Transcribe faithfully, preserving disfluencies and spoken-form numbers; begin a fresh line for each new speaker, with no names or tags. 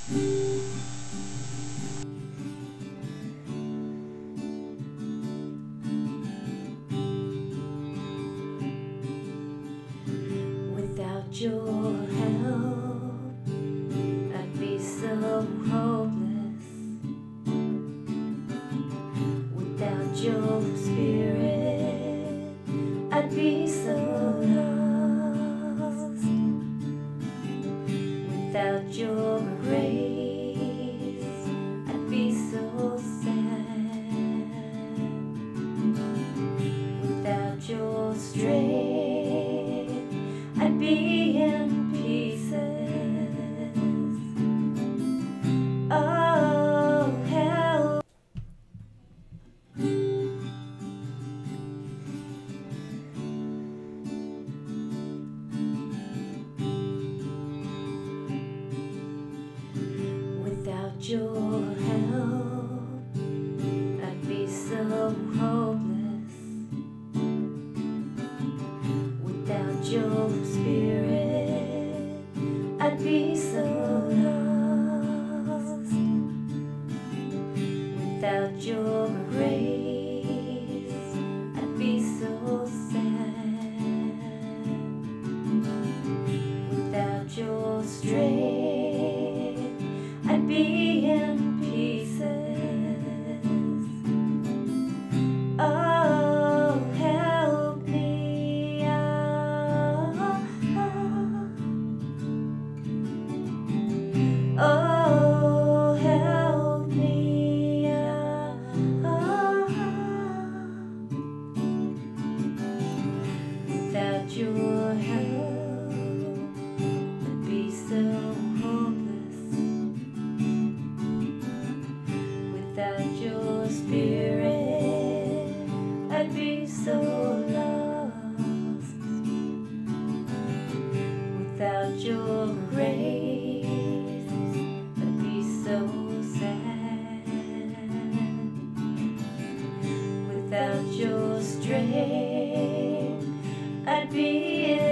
Without your help, I'd be so hopeless. Without your spirit, I'd be so lost. Without your grace, I'd be so sad. Without your strength, I'd be in pieces. Oh, help. Without your help, I'd be so hopeless. Without your spirit, I'd be so lost. Without your grace, I'd be so sad. Without your strength, I'd be in pieces. Oh, help me. Oh, help me. Oh, without your help, I'd be so hopeless. Without your spirit, I'd be so lost. Without your grace, I'd be so sad. Without your strength, I'd be in